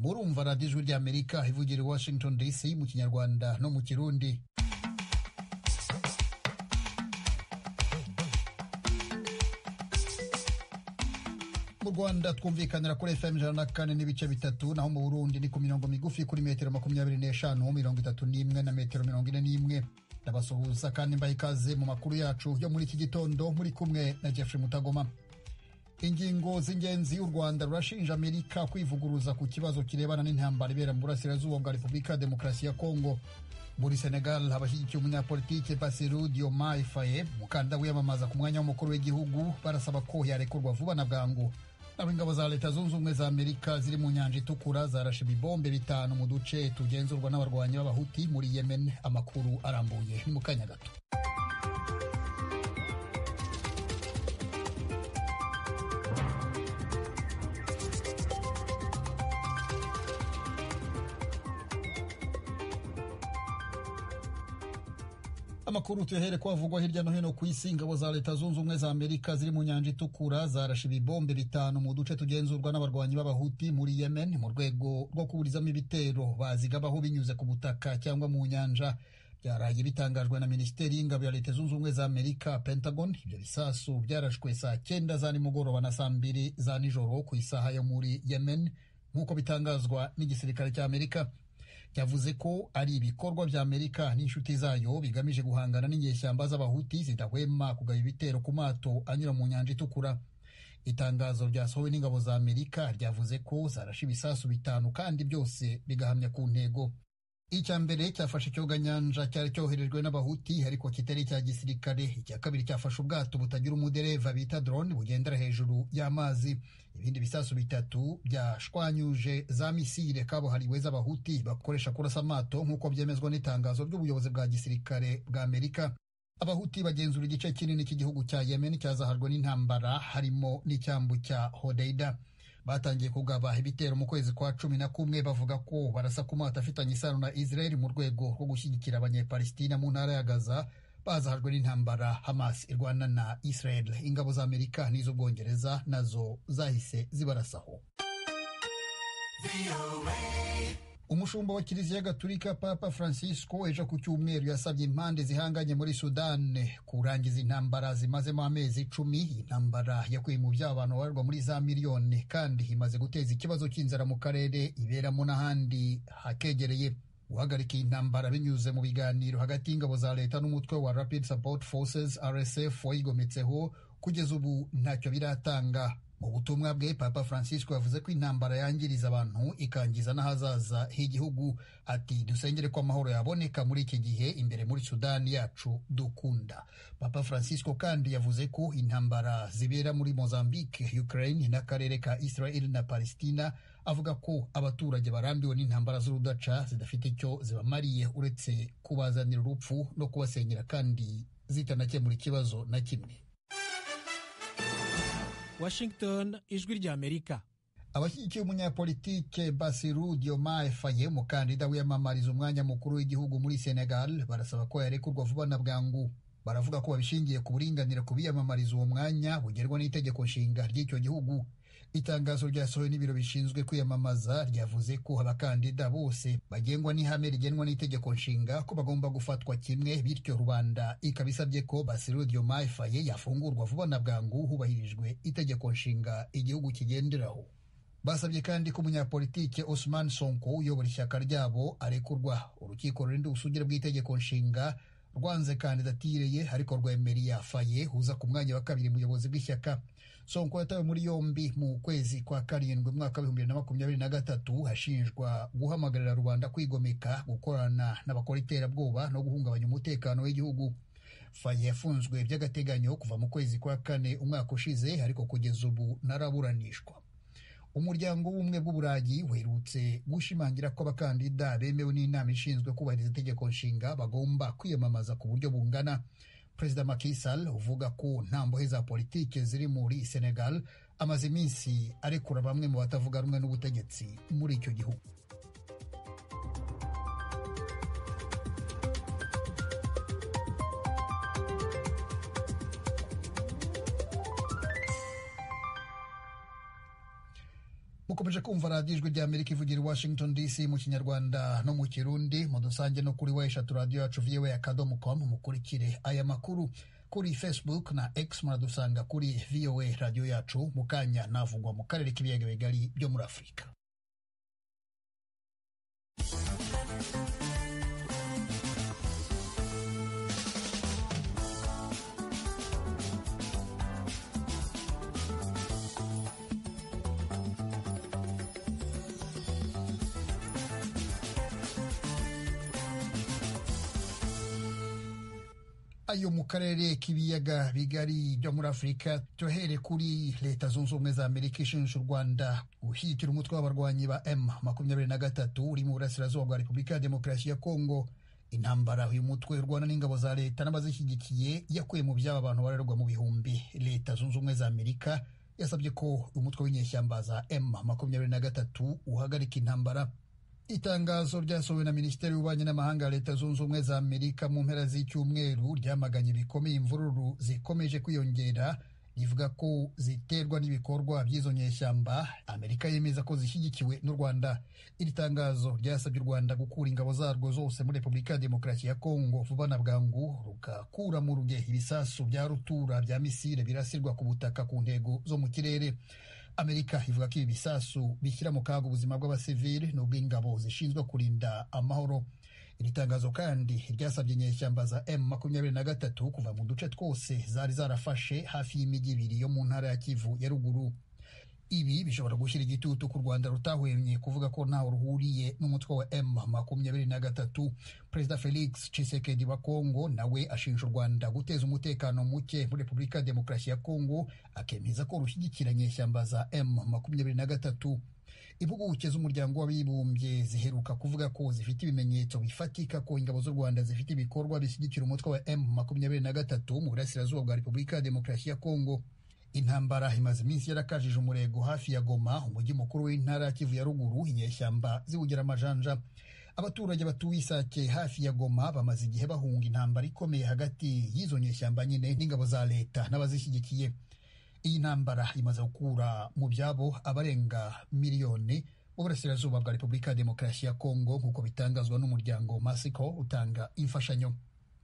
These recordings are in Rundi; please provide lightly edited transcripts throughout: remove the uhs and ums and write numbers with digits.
murumva radiyo ijwi ry'Amerika ivugira i Washington DC mu Kinyarwanda no mu Kirundi. Mu Rwanda twumvikanira kuri FM 104.3, naho mu Burundi ni ku mirongo migufi kuri metero 25, 31 na metero 41. Ndabasuhuza kandi mbaye ikaze mu makuru yacu yo muri iki gitondo, muri kumwe na Jeffrey Mutagoma. Ingingo z'ingenzi y'u Rwanda rurashinja Amerika kwivuguruza ku kibazo kirebana n'intambara ibera mu burasirazuba bwa Repubulika ya Demokarasi ya Kongo. Muri Senegal abashyigikiye umunyapolitike Bassirou Diomaye Faye, umukandida wiyamamaza ku mwanya w'umukuru w'igihugu, barasaba ko yarekurwa vuba na bwangu. Naho ingabo za Leta Zunze Ubumwe za Amerika ziri mu Nyanja Itukura zarashe ibibombe 5 mu duce tugenzurwa n'abarwanyi b'abahuti muri Yemen. Amakuru arambuye ni mu kanya gato. Amakuru tuyahere ko avugwa hirya no hino ku isi. Ingabo za Leta Zunze Ubumwe za Amerika ziri mu Nyanja Itukura zarashe ibibombe 5 mu duce tugenzurwa n'abarwanyi b'abahuti muri Yemen mu rwego rwo kuburizamo ibitero bazigabaho binyuze ku butaka cyangwa mu nyanja. Byaraye bitangajwe na Minisiteri y'Ingabo ya Leta Zunze Ubumwe za Amerika, Pentagon. Ibyo bisasu byarashwe saa 9 za nimugoroba na saa 2 za nijoro ku isaha yo muri Yemen, nk'uko bitangazwa n'igisirikare cya Amerika. Yavuze ko ari ibikorwa bya Amerika n'inshuti zayo bigamije guhangana n'inyeshyamba z'abahuti zidahwema kugaba ibitero ku mato anyura mu Nyanja Itukura. Itangazo ryasohowe n'ingabo za Amerika ryavuze ko zarashe ibisasu 5 kandi byose bigahamya ku ntego. Icya mbere cyafashe icyoganyanja cyari cyoherejwe n'abahuti ariko kitari cya gisirikare. Icya kabiri cyafashe ubwato butagira umudereva bita drone bugendera hejuru y'amazi. Ibindi bisasu 3 byashwanyuje za misile kabuhariwe z'abahuti bakoresha kurasa amato, nk'uko byemezwa n'itangazo ry'ubuyobozi bwa gisirikare bwa Amerika. Abahuti bagenzura igice kinini cy'igihugu cya Yemen cyazaharwa n'intambara, harimo n'icyambu cya Hodeida. Batangiye kugaba ibitero mu kwezi kwa 11 bavuga ko barasa ku mato afitanye isano na Israel mu rwego rwo gushyigikira abanyepalestina mu ntara ya Gaza bazahajwe n'intambara Hamas irwana na Israel. Ingabo za Amerika n'iz'Ubwongereza nazo zahise zibarasaho. Umushumba wa Kiliziya Gatolika Papa Francisco ejo ku cyumweru yasabye impande zihanganye muri Sudan kurangiza intambara zimazemo amezi 10. Intambara yakuye mu by'abantu babarwa muri za miliyoni kandi imaze guteza ikibazo cy'inzara mu karere iberamo n'ahandi hakegereye. Guhagarika intambara binyuze mu biganiro hagati y'ingabo za leta n'umutwe wa Rapid Support Forces RSF wayigometseho, kugeza ubu ntacyo biratanga. Mu butumwa bwe, Papa Francisco yavuze ko intambara yangiriza abantu ikangiza n'ahazaza h'igihugu. Ati dusengere ko amahoro yaboneka muri iki gihe imbere muri Sudani yacu dukunda. Papa Francisco kandi yavuze ko intambara zibera muri Mozambique, Ukraine n'akarere ka Israel na Palestina, avuga ko abaturage barambiwe n'intambara z'urudaca zidafite icyo zibamariye uretse kubazanira urupfu no kubasenyera kandi zitanakemura ikibazo na kimwe. Washington, ijwi ry'Amerika. Abashyigikiye umunyapolitike Bassirou Diomaye Faye, umukandida wiyamamariza umwanya mukuru w'igihugu muri Senegal, barasaba ko yarekurwa vuba na bwangu. Baravuga ko babishingiye ku buringanire ku biyamamariza uwo mwanya bugerwa n'itegeko nshinga ry'icyo gihugu. Itangazo ryasohowe n'ibiro bishinzwe kwiyamamaza ryavuze ko abakandida bose bagengwa n'ihame rigenwa n'itegeko nshinga ko bagomba gufatwa kimwe, bityo rubanda ikabisabye ko Bassirou Diomaye Faye yafungurwa vuba na bwangu hubahirijwe itegeko nshinga igihugu kigenderaho. Basabye kandi ko umunyapolitike Ousmane Sonko uyobora ishyaka ryabo arekurwa. Urukiko rurinda ubusugire bw'itegeko nshinga rwanze kandidatire ye ariko rwemereye Faye uza ku mwanya wa 2 muyobozi bw'ishyaka. Sonko yatawe muri yombi mu kwezi kwa 7 mwaka 2023 hashinjwa guhamagarira rubanda kwigomeka, gukorana n'abakora iterabwoba no guhungabanya umutekano w'igihugu. Faye yafunzwe by'agateganyo kuva mu kwezi kwa 4 umwaka ushize, ariko kugeza ubu naraburanishwa. Umuryango w'ubumwe bw'Uburayi werutse gushimangira ko abakandida bemewe n'inama ishinzwe kubahiriza itegeko nshinga bagomba kwiyamamaza ku buryo bungana. Perezida Macky Sall uvuga ko nta mbohe za politike ziri muri Senegal amaze iminsi arekura bamwe mu batavuga rumwe n'ubutegetsi muri icyo gihugu. mukomeje kumva radiyo ijwi rya Amerika ivugira i Washington DC mu kinyarwanda no mu kirundi, mudusange no kuri eshatu radiyo yacu voa.com. mukurikire aya makuru kuri Facebook na X, muradusanga kuri VOA radiyo yacu. mu kanya navugwa mu karere k'ibiyaga bigari byo muri Afurika. Ayo mu karere k'ibiyaga bigari byo muri Afurika, tuhere kuri Leta Zunze Ubumwe za Amerika ishinja u Rwanda gushyigikira umutwe w'abarwanyi ba M23 uri mu burasirazuba bwa Repubulika ya Demokarasi ya Kongo. Intambara uyu mutwe urwana n'ingabo za leta n'abazishyigikiye yakuye mu byaba abantu barerwa mu bihumbi. Leta Zunze Ubumwe za Amerika yasabye ko umutwe w'inyeshyamba za M23 uhagarika intambara. Itangazo ryasohowe na Minisiteri y'Ububanyi n'Amahanga ya Leta Zunze Ubumwe za Amerika mu mpera z'icyumweru ryamaganye bikomeye imvururu zikomeje kwiyongera, rivuga ko ziterwa n'ibikorwa by'izo nyeshyamba. Amerika yemeza ko zishyigikiwe n'u Rwanda. Iri tangazo ryasabye u Rwanda gukura ingabo zarwo zose muri Repubulika ya Demokarasi ya Kongo vuba na bwangu, rugakura mu ruge ibisasu bya rutura bya misile birasirwa ku butaka ku ntego zo mu kirere. Amerika ivuga ko ibi bisasu bishyira mu kaga ubuzima bw'abasivili n'ubw'ingabo zishinzwe kurinda amahoro. Iri tangazo kandi ryasabye inyeshyamba za M23 kuva mu duce twose zari zarafashe hafi y'imijyi ibiri yo mu ntara ya Kivu ya ruguru. Ibi bishobora gushyira igitutu ku Rwanda rutahwemye kuvuga ko ntaho ruhuriye n'umutwe wa M23. Perezida Felix Tshisekedi wa Kongo nawe ashinja u Rwanda guteza umutekano muke muri Repubulika ya Demokarasi ya Kongo, akemeza ko rushyigikira inyeshyamba za M23. Impuguke z'umuryango w'abibumbye ziheruka kuvuga ko zifite ibimenyetso bifatika ko ingabo z'u Rwanda zifite ibikorwa bishyigikira umutwe wa M23 mu burasirazuba bwa Repubulika ya Demokarasi ya Kongo. Intambara imaze iminsi yarakajije umurego hafi ya Goma, umujyi mukuru w'intara ya Kivu ya ruguru, inyeshyamba ziwugira amajanja. Abaturage batuye Isake hafi ya Goma bamaze igihe bahunga intambara ikomeye hagati y'izo nyeshyamba nyine n'ingabo za leta n'abazishyigikiye. Iyi ntambara imaze gukura mu byabo abarenga miliyoni mu burasirazuba bwa Repubulika ya Demokarasi ya Kongo, nk'uko bitangazwa n'umuryango Masiko utanga imfashanyo.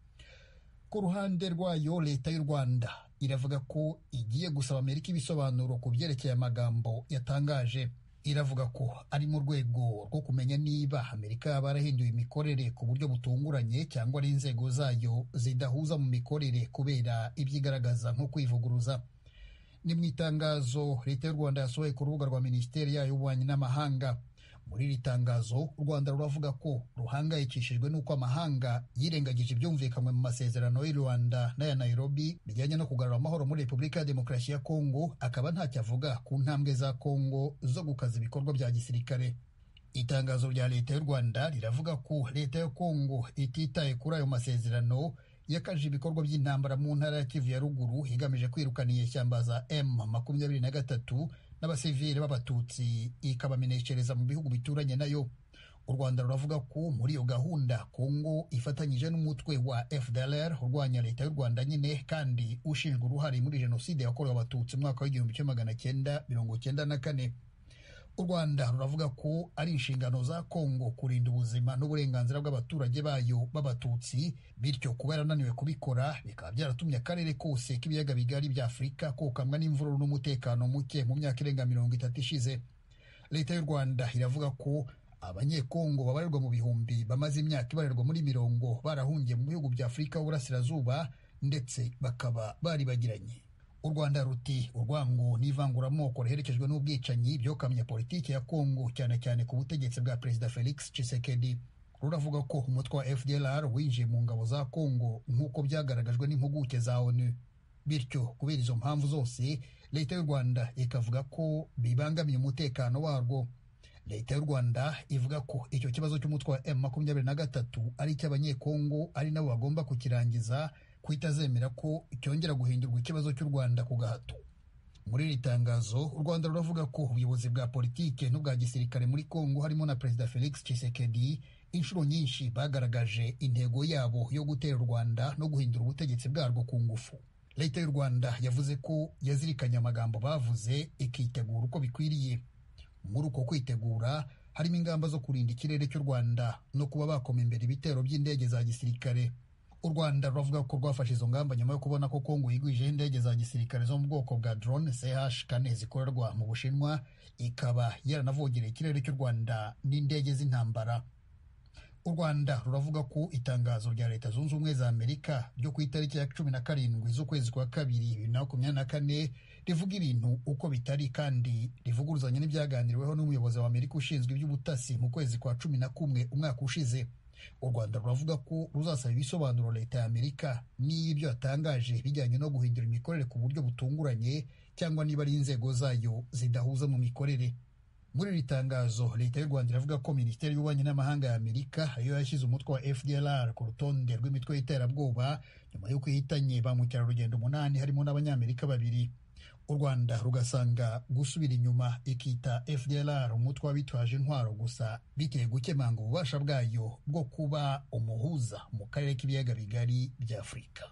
Ku ruhande rwayo, Leta y'u Rwanda iravuga ko igiye gusaba Amerika ibisobanuro ku byerekeye amagambo yatangaje. Iravuga ko ari mu rwego rwo kumenya niba Amerika yaba yarahinduye imikorere ku buryo butunguranye cyangwa ari inzego zayo zidahuza mu mikorere kubera ibyigaragaza nko kwivuguruza. Ni mu itangazo Leta y'u Rwanda yasohoye ku rubuga rwa Minisiteri yayo y'Ububanyi n'Amahanga. Muri iri tangazo, u Rwanda ruravuga ko ruhangayikishijwe n'uko amahanga yirengagije ibyumvikanywe mu masezerano y'u Rwanda n'aya Nairobi bijyanye no kugarura amahoro muri Repubulika ya Demokarasi ya Kongo, akaba ntacyo avuga ku ntambwe za Kongo zo gukaza ibikorwa bya gisirikare. Itangazo rya Leta y'u Rwanda riravuga ko Leta ya Kongo ititaye kuri ayo masezerano yakajije ibikorwa by'intambara mu ntara ya Kivu ya ruguru igamije kwirukana inyeshyamba za M23 n'abasivili b'abatutsi ikabameneshereza mu bihugu bituranye nayo. U Rwanda ruravuga ko muri iyo gahunda Kongo ifatanyije n'umutwe wa FDLR urwanya Leta y'u Rwanda nyine kandi ushinjwa uruhare muri jenoside yakorewe abatutsi mu mwaka w'1994. U Rwanda ruravuga ko ari inshingano za Kongo kurinda ubuzima n'uburenganzira bw'abaturage bayo b'abatutsi, bityo kuba yarananiwe kubikora bikaba byaratumye akarere kose k'ibiyaga bigari bya Afurika kokamwa n'imvururu n'umutekano muke mu myaka irenga 30 ishize. Leta y'u Rwanda iravuga ko abanyekongo babarirwa mu bihumbi bamaze imyaka ibarerwa muri mirongo barahungiye mu bihugu bya Afurika y'Uburasirazuba ndetse bakaba baribagiranye. U Rwanda ruti urwango n'ivanguramoko riherekejwe n'ubwicanyi byokamye politiki ya Kongo cyane cyane ku butegetsi bwa Perezida Felix Tshisekedi. Ruravuga ko umutwe wa FDLR winjiye mu ngabo za Kongo nk'uko byagaragajwe n'impuguke za ONU. Bityo kubera izo mpamvu zose, Leta y'u Rwanda ikavuga ko bibangamiye umutekano warwo. Leta y'u Rwanda ivuga ko icyo kibazo cy'umutwe wa M23 ari icy'abanyekongo, ari nabo bagomba kukirangiza, kwitazemera ko cyongera guhindurwa ikibazo cy'u Rwanda ku gahato. Muri iri tangazo, u Rwanda ruravuga ko ubuyobozi bwa politike n'ubwa gisirikare muri Kongo harimo na Perezida Felix Tshisekedi inshuro nyinshi bagaragaje intego yabo yo gutera u Rwanda no guhindura ubutegetsi bwarwo ku ngufu. Leta y'u Rwanda yavuze ko yazirikanye amagambo bavuze ikitegura uko bikwiriye. muri uko kwitegura harimo ingamba zo kurinda ikirere cy'u Rwanda no kuba bakoma imbere ibitero by'indege za gisirikare. U Rwanda ruravuga ko rwafashe izo ngamba nyuma yo kubona ko Kongo yigwijeho indege za gisirikare zo mu bwoko bwa drone CH-4 zikorerwa mu Bushinwa, ikaba yaranavogereye ikirere cy'u Rwanda n'indege z'intambara. U Rwanda ruravuga ko itangazo rya Leta Zunze Ubumwe za Amerika ryo ku itariki ya 17 z'ukwezi kwa kabiri 2024 rivuga ibintu uko bitari kandi rivuguruzanya n'ibyaganiriweho n'umuyobozi wa Amerika ushinzwe iby'ubutasi mu kwezi kwa 11 umwaka ushize. U Rwanda ruravuga ko ruzasaba ibisobanuro Leta ya Amerika niba ibyo yatangaje bijyanye no guhindura imikorere ku buryo butunguranye cyangwa niba ari inzego zayo zidahuza mu mikorere. Muri iri tangazo Leta y'u Rwanda iravuga ko Minisiteri y'Ububanyi n'Amahanga ya Amerika ariyo yashyize umutwe wa FDLR ku rutonde rw'imitwe y'iterabwoba nyuma y'uko ihitanye ba mukerarugendo 8 harimo n'Abanyamerika 2. U Rwanda rugasanga gusubira inyuma ikita FDLR umutwe w'abitwaje intwaro gusa biteye gukemanga ububasha bwayo bwo kuba umuhuza mu karere k'ibiyaga bigari bya Afurika.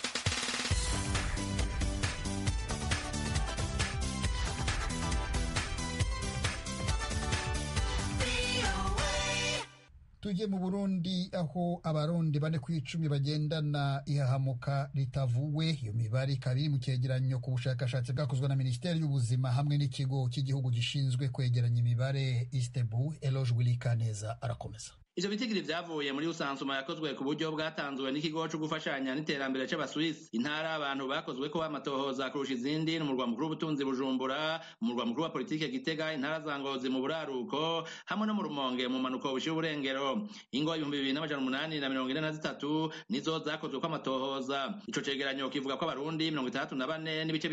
Tujye mu Burundi aho abarundi 4 ku 10 bagendana ihahamuka ritavuwe. Iyo mibare ikaba iri mu cyegeranyo ku bushakashatsi bwakozwe na Minisiteri y'Ubuzima hamwe n'ikigo cy'igihugu gishinzwe kwegeranya imibare Istebu. Eloge Wilikaneza arakomeza. Ivyo bitigiri vyavuye muri usansuma yakozwe ku buryo bwatanzwe n'ikigo cyo gufashanya n'iterambere c'abaswisi. Intara abantu bakozwe ko amatohoza kurusha izindi n'umurwa mukuru w'ubutunzi Bujumbura, umurwa mukuru wa politike Gitega, intara za Ngozi mu buraruko hamwe no mu Rumonge mu manuko bushira uburengero. Ingo 2843 nizo zakozwe ko amatohoza. Ico cegeranyo kivuga ko abarundi 64 n'ibice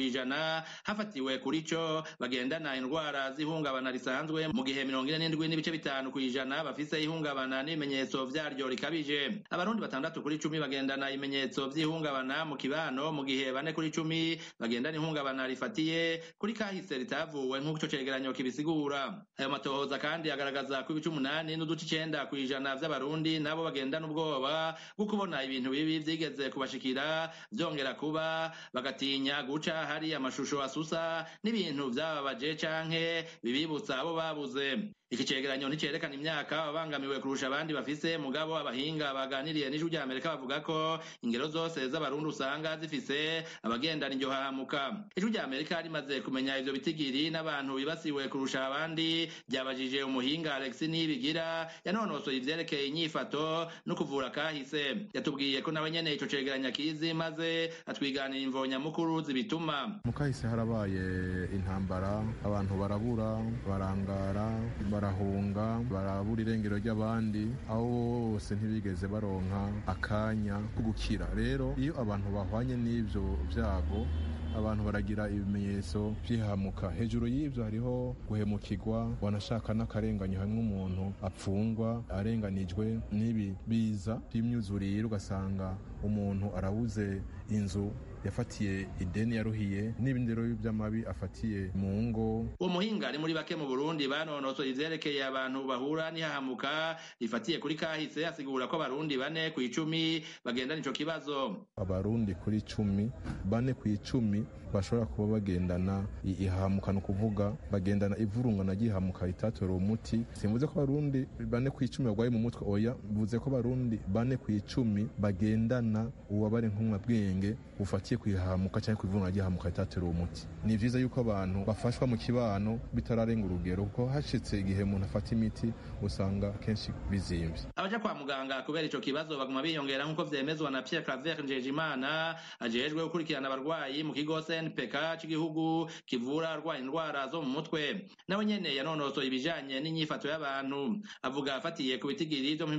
5% hafatiwe kuri co bagendana indwara z'ihungabana risanzwe, mu gihe 47 n'ibice 5% bafise ihungabana n'ibimenyetso vyaryo rikabije. Abarundi 6 kuri 10 bagendana ibimenyetso vy'ihungabana mu kibano, mu gihe 4 kuri 10 bagendana ihungabana rifatiye kuri kahise ritavuwe nk'uko ico cegeranyo kibisigura. Ayo matohoza kandi agaragaza ko 18 n'uduce 9% vy'abarundi nabo bagendana ubwoba bwo kubona ibintu bibi vyigeze kubashikira vyongera kuba, bagatinya guca hari amashusho asusa n'ibintu vyababaje canke bibibutsa abo babuze. Iki cegeranyo nticerekana imyaka abangamiwe kurusha abandi bafise, mugabo abahinga baganiriye n'ijwi rya Amerika bavuga ko ingero zose z'abarundi usanga zifise abagendana iryo hahamuka. Ijwi rya Amerika rimaze kumenya ivyo bitigiri n'abantu bibasiwe kurusha abandi, ryabajije umuhinga Alex Nibigira yanonosoye ivyerekeye inyifato no kuvura kahise. Yatubwiye ko nawe nyene ico cegeranyo kizi, maze atwiganira imvo nyamukuru zibituma. Mu kahise harabaye intambara, abantu barabura, barangara, barahunga, barabura irengero ry'abandi, aho bose ntibigeze baronka akanya ko gukira. Rero iyo abantu bahwanye n'ivyo vyago, abantu baragira ibimenyetso by'ihamuka. Hejuru y'ivyo hariho guhemukirwa, wanashaka n'akarenganyo, hamwe umuntu apfungwa arenganijwe n'ibi biza by'imyuzurire, ugasanga umuntu arabuze inzu yafatiye ideni yaruhiye, n'ibindi rero by'amabi afatiye mu ngo. Uwo muhinga ari muri bake mu Burundi banonosoye ivyerekeye abantu bahura n'ihahamuka rifatiye kuri kahise, asigura ko abarundi 4 ku 10 bagendana ico kibazo. Abarundi kuri 10, 4 ku 10 bashobora kuba bagendana ihahamuka, no kuvuga bagendana ivurungana ry'ihahamuka ritatora umuti. Simvuze ko abarundi 4 ku 10 bagwaye mu mutwe, oya, mvuze ko abarundi 4 ku 10 bagendana ububabare nk'umwabwenge bufatiye kwihahamuka cyangwa kwivurungana ry'ihahamuka ritatora umuti. Ni vyiza yuko abantu bafashwa mu kibano bitararenga urugero, kuko hashitse igihe umuntu afata imiti usanga kenshi bizimvye. Abaja kwa muganga kubera ico kibazo baguma biyongera nk'uko vyemezwa na Pierre Claver Njejimana ajejwe gukurikirana abarwayi mu kigo NPK cy'igihugu kivura arwaye indwara zo mu mutwe. Nawe nyene yanonosoye ibijanye n'inyifato y'abantu, avuga afatiye ku bitigiri byo mu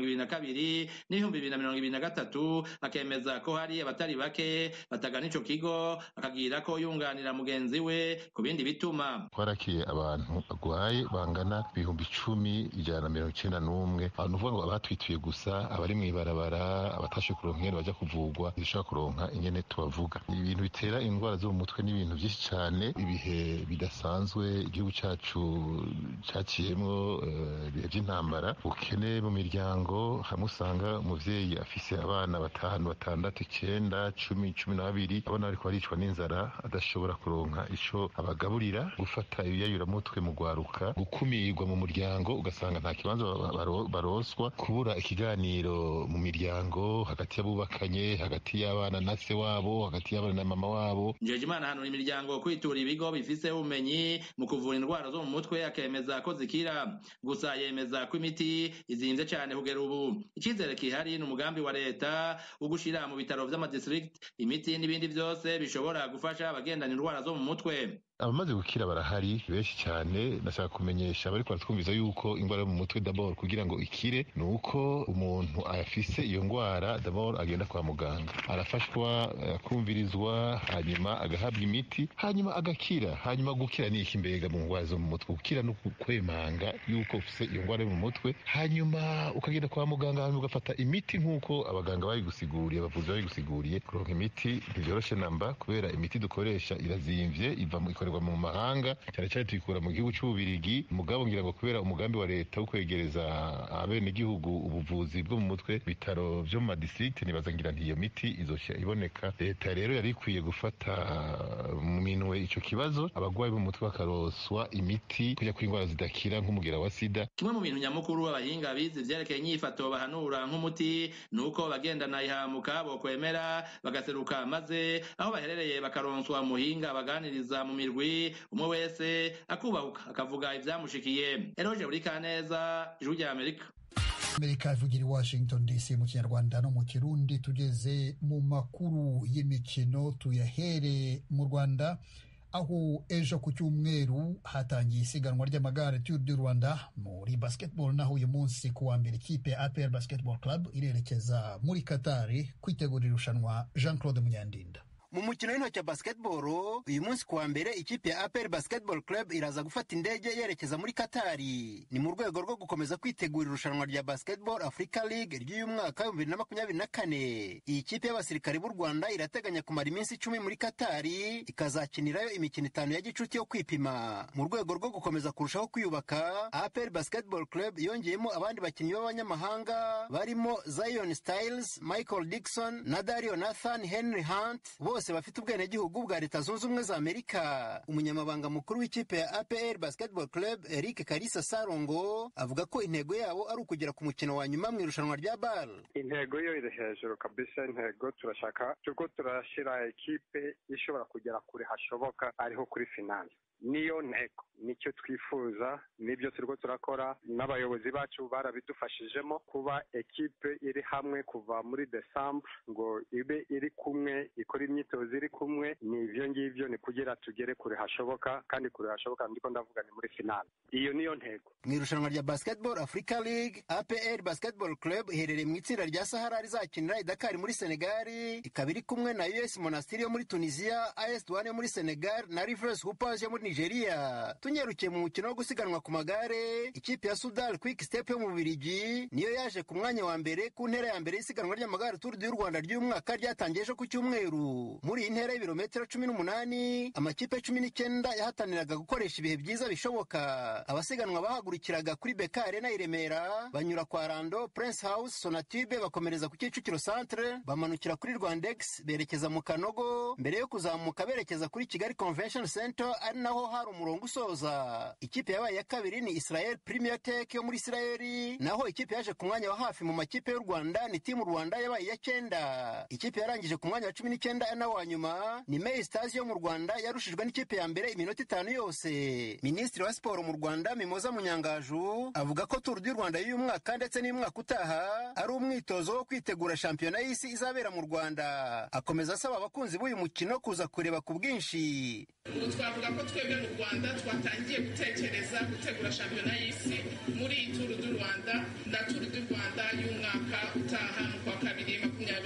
2022 n'2023 akemeza ko hari abatari bake batagana ico kigo, akagira ko yunganira mugenzi we ku bindi bituma. Twarakiye abantu bagwaye bangana 10,191. Abantu vuga ngo abatwituye gusa, abari mw'ibarabara, abatashe kuronka ingene baja kuvugwa, zishaka kuronka ingene tubavuga. Ibintu bitera indwara zo mu mutwe n'ibintu byinshi cyane. Ibihe bidasanzwe igihugu cyacu cyaciyemo, ibihe by'intambara, ubukene mu miryango, hamwe usanga umuvyeyi afise abana 5, 6, 9, 10, 12 abona ariko baricwa n'inzara adashobora kuronka ico abagaburira, gufata ibiyayuramutwe mu gwaruka, gukumirwa mu muryango ugasanga nta kibanza baroswa, kubura ikiganiro mu miryango hagati y'abubakanye, hagati y'abana na se wabo, hagati y'abana na mama wabo. Njejimana hanura imiryango kwitura ibigo bifise ubumenyi mu kuvura indwara zo mu mutwe, akemeza ko zikira, gusa yemeza ko imiti izimvye cane kugera ubu. Icizere kihari ni umugambi wa leta wo gushira mu bitaro vy'amadistrict imiti n'ibindi vyose bishobora gufasha abagendana indwara zo mu mutwe. Abamaze gukira barahari benshi cyane. Ndashaka kumenyesha abari kwaratwumviza yuko indwara yo mu mutwe d'abord kugira ngo ikire nuko umuntu ayafise iyo ndwara d'abord agenda kwa muganga, arafashwa, akumvirizwa, hanyuma agahabwa imiti, hanyuma agakira. Hanyuma gukira ni iki mbega mu ndwara zo mu mutwe? Gukira no kwemanga yuko ufise iyo ndwara yo mu mutwe, hanyuma ukagenda kwa muganga, hanyuma ugafata imiti nk'uko abaganga babigusiguriye, abavuzi babigusiguriye. Kuronka imiti ntivyoroshe namba, kubera imiti dukoresha irazimvye, ikorerwa mu mahanga, cyane cyane tuyikura mu gihugu c'Ububirigi. Mugabo ngira ngo kubera umugambi wa leta wo kwegereza abene gihugu ubuvuzi bwo mu mutwe, bitaro vyo mu madistrict, nibaza ngira nti iyo miti izosha iboneka. Leta rero yari ikwiye gufata mu minwe ico kibazo, abagwayi bo mu mutwe bakaroswa imiti kuja kuri indwara zidakira nk'umugera wa sida. Kimwe mu bintu nyamukuru abahinga bize ivyerekeye inyifato bahanura nk'umuti nuko bagendana ihamuka bo kwemera bagaseruka, maze aho baherereye bakaronswa muhinga baganiriza mu mirwi, umwe wese akubahuka akavuga ivyamushikiye. Eroje Burikaneza, Ijwi rya Amerika. Amerika ivugira i Washington DC mu Kinyarwanda no mu Kirundi. Tugeze mu makuru y'imikino, tuyahere mu Rwanda aho ejo ku cyumweru hatangiye isiganwa ry'amagare Tour du Rwanda muri basketball, naho uyu munsi ku wa mbere ikipe ya APR Basketball Club irerekeza muri Qatar kwitegura irushanwa. Jean Claude Munyandinda. Mu mukino w'intoki ya basketball uyu munsi kuwa mbere ikipe ya APR Basketball Club iraza gufata indege yerekeza muri Katari. Ni mu rwego rwo gukomeza kwitegura irushanwa rya Basketball Africa League ry'uyu mwaka 2024. Iyi kipe y'abasirikare b'u Rwanda irateganya kumara iminsi 10 muri Katari, ikazakinirayo imikino 5 ya gicuti yo kwipima. Mu rwego rwo gukomeza kurushaho kwiyubaka, APR Basketball Club yongeyemo abandi bakinnyi b'abanyamahanga barimo Zion Styles, Michael Dixon na Dario Nathan Henry Hunt, bose bafite ubwenegihugu bwa Leta Zunze Ubumwe za Amerika. Umunyamabanga mukuru w'ikipe ya APR Basketball Club Eric Kalisa Sarongo avuga ko intego yabo ari ukugera ku mukino wa nyuma mu irushanwa rya BAL. Intego yo iri hejuru kabisa. Intego turashaka turashira ekipe ishobora kugera kure hashoboka, ariho kuri finale. Niyo ntego, nicyo twifuza, nibyo turiko turakora, n'abayobozi bacu barabidufashijemo kuba ekipe iri hamwe kuva muri December ngo ibe iri kumwe, ikora imyitozo iri kumwe. Nivyo ngivyo, ni kugira tugere kure hashoboka, kandi kure hashoboka ndiko ndavuga ni muri finale. Iyo niyo ntego. Mu irushanwa rya Basketball Africa League, APR Basketball Club iherereye mu itsinda rya Sahara rizakinira i Dakar muri Senegal, ikaba iri kumwe na US Monastir yo muri Tunisia, AS Douane yo muri Senegal na Rivers Hoopers yo muri Nigeria. Tunyarukiye mu mukino wo gusiganwa ku magare, ikipe ya Sudal Quick Step yo mu Bubiligi niyo yaje ku mwanya wa mbere ku ntera ya mbere y'isiganwa ry'amagare Tour du Rwanda ry'uyu mwaka ryatangiye ejo ku cyumweru. Muri iyi ntera y'ibirometero 18, amakipe 19 yahataniraga gukoresha ibihe byiza bishoboka. Abasiganwa bahagurikiraga kuri Beka Arena i Remera, banyura kwa Rando, Prince House, Sonatube, bakomereza ku Kicukiro Centre, bamanukira kuri Rwandex berekeza mu Kanogo, mbere yo kuzamuka berekeza kuri Kigali Convention Center, ari naho hari umurongo usoza. Ikipe yabaye ya kabiri ni Israel Premier Tech yo muri Israeli, naho ikipe yaje ku mwanya wa hafi mu makipe y'u Rwanda ni Team Rwanda yabaye ya 9. Ikipe yarangije ku mwanya wa 19 na wa nyuma ni May Stars yo mu Rwanda, yarushijwe n'ikipe ya mbere iminota 5 yose. Ministri wa Sport mu Rwanda Mimoza Munyangaju avuga ko Tour du Rwanda y'uyu mwaka ndetse n'umwaka utaha ari umwitozo wo kwitegura shampiyona y'isi izabera mu Rwanda. Akomeza asaba abakunzi b'uyu mukino kuza kureba ku bwinshi. Twavuga ko twebwe mu Rwanda twatangiye gutekereza gutegura shampiyona y'isi muri Tour du Rwanda na Tour du Rwanda y'umwaka utaha mu kwa kabiri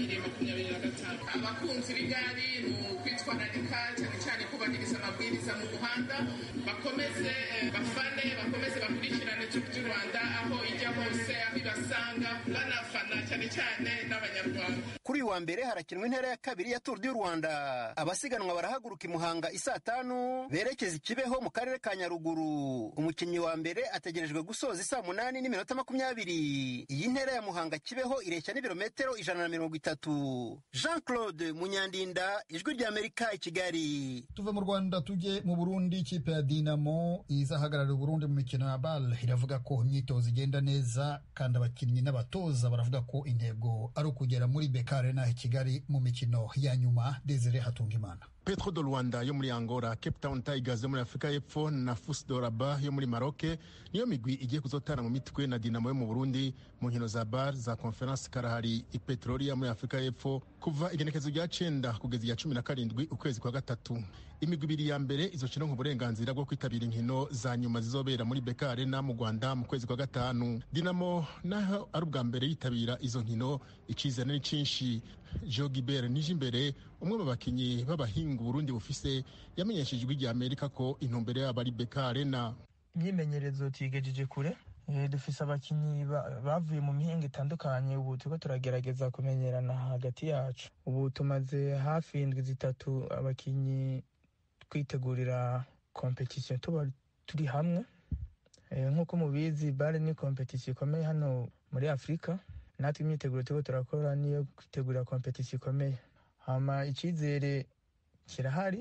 2025. Abakunzi b'igari mu kwitwararika cyane cyane kubahiriza amabwiriza mu muhanda, bakomeze bakurikirane Tour du Rwanda aho ijya hose, aho ibasanga banafana. cyane cyane n'abanyarwanda. Kuri uyu wa mbere harakinwa intera ya kabiri ya Tour du Rwanda. Abasiganwa barahaguruka i Muhanga isaa 5 berekeza i Kibeho mu karere ka Nyaruguru. Umukinnyi wa mbere ategerejwe gusoza isaa 8:20. Iyi ntera ya Muhanga Kibeho ireshya n'ibirometero 130. Jean-Claude Munyandinda, Ijwi ry'Amerika i Kigali. Tuve mu Rwanda tujye mu Burundi. Ikipe ya Dinamo izahagararira Burundi mu mikino ya BAL iravuga ko imyitozo igenda neza kandi abakinnyi n'abatoza baravuga ko intego ari ukugera muri BK Arena i Kigali mu mikino ya nyuma. Desire Hatungimana. Petro do Luanda yo muri Angola, Cape Town Tigers yo muri Afrika y'Epfo na FUS do Rabat yo muri Maroc niyo migwi igiye kuzotana mu mitwe na Dinamo yo mu Burundi mu nkino za BAL za Conference Karahari i Petrolia muri Afrika y'Epfo kuva igenekezo rya 9 kugeza ya 17 ukwezi kwa gatatu. Imigwi ibiri ya mbere izokina nk'uburenganzira bwo kwitabira inkino za nyuma zizobera muri BK Arena mu Rwanda mu kwezi kwa gatanu. Dinamo naho ari ubwa mbere yitabira izo nkino, icizere ni cinshi. Jogibert Nijimbere, umwe mu bakinyi b'abahinga Burundi bufise, yamenyesheje Ijwi ry'Amerika ko intumbero yabo ari BK Arena. Imyimenyerezo tigejeje kure, dufise abakinyi bavuye mu mihinga itandukanye. Ubu turiko turagerageza kumenyerana hagati yacu. Ubu tumaze hafi 3 abakinyi twitegurira competition tuba turi hamwe. Nk'uko mubizi BAL ni competition ikomeye hano muri Afrika. Natwe imyiteguro turiko turakora niyo kwitegurira competition ikomeye. Hama icizere kirahari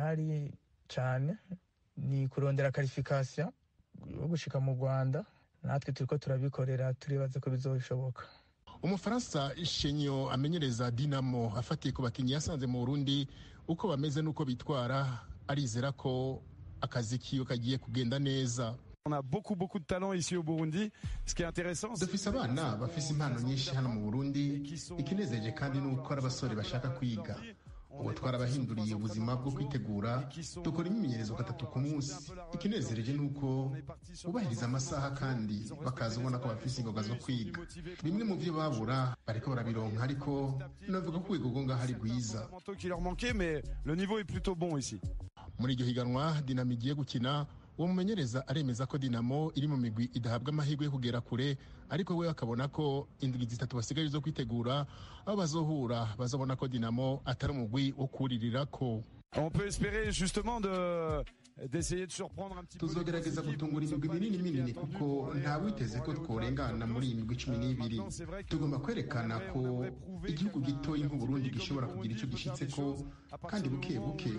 cyane, ni kurondera qualification yo gushika mu Rwanda. Natwe turiko turabikorera, turibaza ko bizoshoboka. Umufaransa Shenyo amenyereza Dinamo afatiye ku bakinyi yasanze mu Burundi uko bameze nuko bitwara, arizera ko akazi kiyo kagiye kugenda neza. On a beaucoup de talent ici au Burundi. Ce qui est intéressant, dufise abana bafise impano nyinshi hano mu Burundi. Ikinezeje kandi nuko abasore bashaka kwiga. Ubu twarabahinduriye ubuzima bwo kwitegura, dukora imyimenyerezo 3 ku munsi. Ikinezereje nuko ubahiriza amasaha kandi bakaza ubona ko bafise ingoga zo kwiga. Bimwe mu byo babura bariko barabironka, ariko navuga ko wigogonga hari gwiza. Le niveau est plutôt bon ici. Muri iryo higanwa Dinamo igiye gukina, uwo mumenyereza aremeza ko Dinamo iri mu migwi idahabwa amahirwe yo kugera kure, ariko we akabona ko indwi 3 basigaye zo kwitegura aho bazohura bazabona ko Dinamo atari umugwi wo kuririrako. On peut espérer justement d'essayer de surprendre un petit peu. Tuzogerageza gutungura imigwi minini kuko nta witeze ko tworengana muri iyi migwi 12. Tugomba kwerekana ko igihugu gitoyi nk'u Burundi gishobora kugira icyo gishitse ko, kandi buke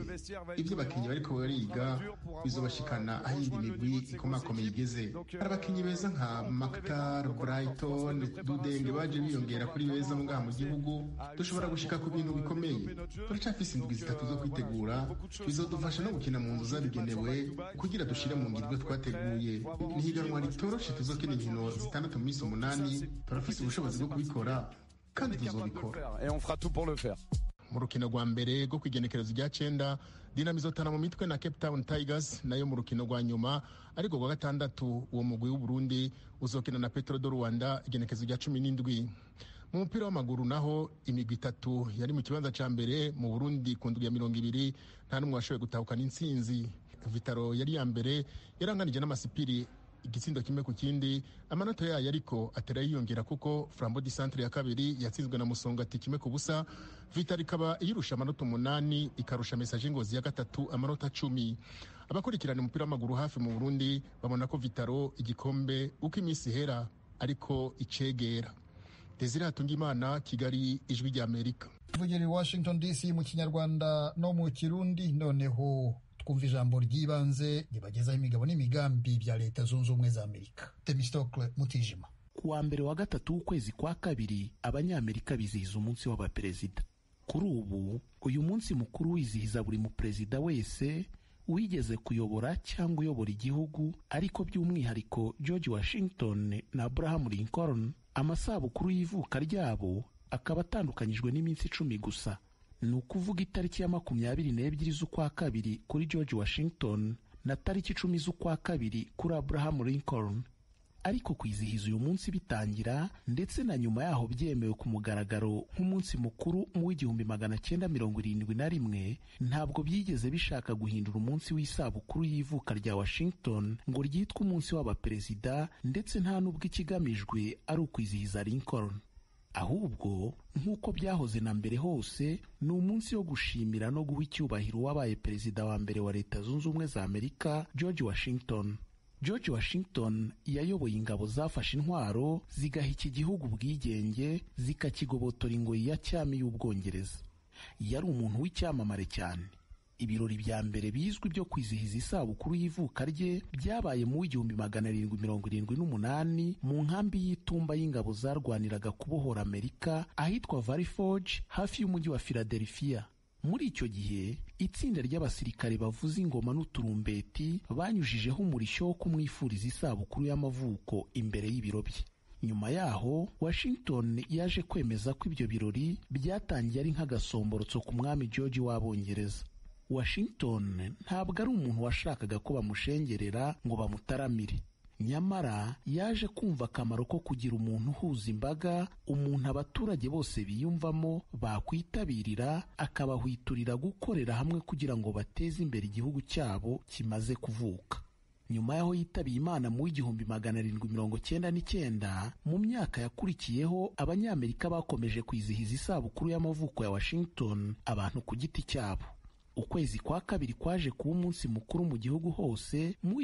ibyo bakinyi bariko bariga bizobashikana aho indi migwi ikomakomeye igeze. Hari abakinyi beza nka Maktar, Brighton, Dudenge baje biyongera kuri beza mu ngaha mu gihugu. Dushobora gushika ku bintu bikomeye. Turacafise indwi 3 zo kwitegura, bizodufasha no gukina mu nzu zabigenewe kugira dushire mu ngirwe twateguye. Ni higanwa ritoroshe, tuzokina inkino 6 mu minsi 8. Turafise ubushobozi bwo kubikora kandi tuzobikora. Et on fera tout pour le faire. Mu rukino rwa mbere rwo kwigenekerezo rya 9, Dinamo izotana mu mitwe na Cape Town Tigers, nayo mu rukino rwa nyuma ariko rwa 6 uwo mugwi w'u Burundi uzokina na Petro do Rwanda igenekerezo rya 17. Mu mupira w'amaguru naho imigwi 3 yari mu kibanza ca mbere mu Burundi ku ndwi ya 20, nta numwe washoboye gutahukana intsinzi. Vitaro yari ya mbere yaranganije n'amasipiri igitsindo kimwe ku kindi. Amanota yayo ariko atera yiyongera kuko Flambeau du Centre ya kabiri yatsinzwe na Musongati 1-0. Vitaro ikaba yirusha amanota 8, ikarusha Message Ngozi ya 3 amanota 10. Abakurikirana umupira w'amaguru hafi mu Burundi babona ko Vitaro igikombe uko iminsi hera ariko icegera. Desire Hatungimana, Kigali, Ijwi ry'Amerika. Tuvugiri Washington DC mu Kinyarwanda no mu Kirundi. Noneho twumva ijambo ry'ibanze ribagezaho imigabo n'imigambi bya Leta Zunze Ubumwe za Amerika. Temistokle Mutijima. Kuwa mbere wa 3 w'ukwezi kwa kabiri, Abanyamerika bizihiza umunsi w'abaperezida. Kuri ubu uyu munsi mukuru wizihiza buri muperezida wese wigeze kuyobora cyangwa uyobora igihugu, ariko by'umwihariko George Washington na Abraham Lincoln amasabukuru y'ivuka ryabo akaba atandukanyijwe n'iminsi 10 gusa. Ni ukuvuga itariki ya 22 z'ukwa kabiri kuri George Washington na tariki 10 z'ukwa kabiri kuri Abraham Lincoln. Ariko kwizihiza uyu munsi bitangira ndetse na nyuma yaho byemewe ku mugaragaro nk'umunsi mukuru mu 1971, ntabwo byigeze bishaka guhindura umunsi w'isabukuru y'ivuka rya Washington ngo ryitwe umunsi w'abaperezida, ndetse nta nubwo ikigamijwe ari ukwizihiza Lincoln. ahubwo nk'uko byahoze na mbere hose ni umunsi wo gushimira no guha icyubahiro uwabaye perezida wa mbere wa Leta Zunze Ubumwe za Amerika, George Washington. George Washington yayoboye ingabo zafashe intwaro zigaha iki gihugu ubwigenge, zikakigobotora ingoyi ya cyami y'Ubwongereza. Yari umuntu w'icyamamare cyane. Ibirori bya mbere bizwi byo kwizihiza isabukuru y'ivuka rye byabaye mu 1778 mu nkambi y'itumba y'ingabo zarwaniraga kubohora Amerika ahitwa Valley Forge hafi y'umujyi wa Philadelphia. Muri icyo gihe itsinda ry'abasirikare bavuza ingoma n'uturumbeti banyujijeho umurishyo wo kumwifuriza isabukuru y'amavuko imbere y'ibiro bye. Nyuma yaho Washington yaje kwemeza ko ibyo birori byatangiye ari nk'agasomborotso ku mwami George w'Abongereza. Washington ntabwo ari umuntu washakaga ko bamushengerera ngo bamutaramire. Nyamara yaje kumva akamaro ko kugira umuntu uhuza imbaga, umuntu abaturage bose biyumvamo, bakwitabirira, akabahwiturira gukorera hamwe kugira ngo bateze imbere igihugu cyabo kimaze kuvuka. Nyuma yaho yitabiye Imana mu 1799, mu myaka yakurikiyeho Abanyamerika bakomeje kwizihiza isabukuru y'amavuko ya Washington abantu ku giti cyabo. Ukwezi kwa kabiri kwaje kuba umunsi mukuru mu gihugu hose mu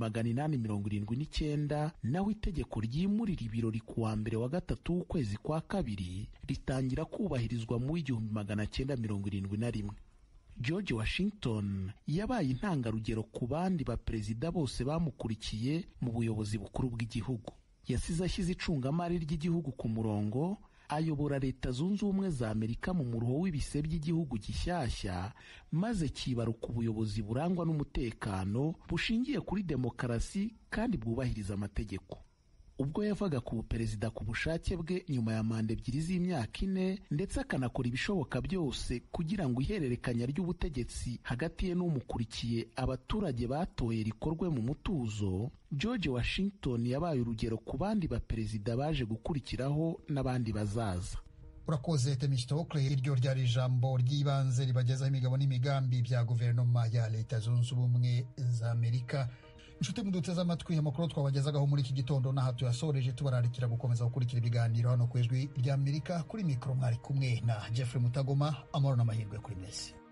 1879, naho itegeko ryimurira ibirori ku wa mbere wa gatatu w'ukwezi kwa kabiri ritangira kubahirizwa mu 1971. George Washington yabaye intangarugero ku bandi baperezida bose bamukurikiye mu buyobozi bukuru bw'igihugu. Yasize ashyize icungamari ry'igihugu ku murongo, ayobora Leta Zunze Ubumwe za Amerika mu muruho w'ibise by'igihugu gishyashya, maze kibaruka ubuyobozi burangwa n'umutekano bushingiye kuri demokarasi kandi bwubahiriza amategeko. Ubwo yavaga ku buperezida ku bushake bwe nyuma ya manda ebyiri z'imyaka 4, ndetse akanakora ibishoboka byose kugira ngo ihererekanya ry'ubutegetsi hagati ye n'umukurikiye abaturage batoye rikorwe mu mutuzo, George Washington yabaye urugero ku bandi baperezida baje gukurikiraho n'abandi bazaza. Urakoze Temistokle. Iryo ryari ijambo ry'ibanze ribagezaho imigabo n'imigambi bya guverinoma ya Leta Zunze Ubumwe za Amerika. Inshuti muduteze amatwi, amakuru twabagezagaho muri iki gitondo n'aha tuyasoreje, tubararikira gukomeza gukurikira ibiganiro hano ku Ijwi ry'Amerika. Kuri mikoro mwari kumwe na Jeffrey Mutagoma. Amahoro n'amahirwe kuri mwese.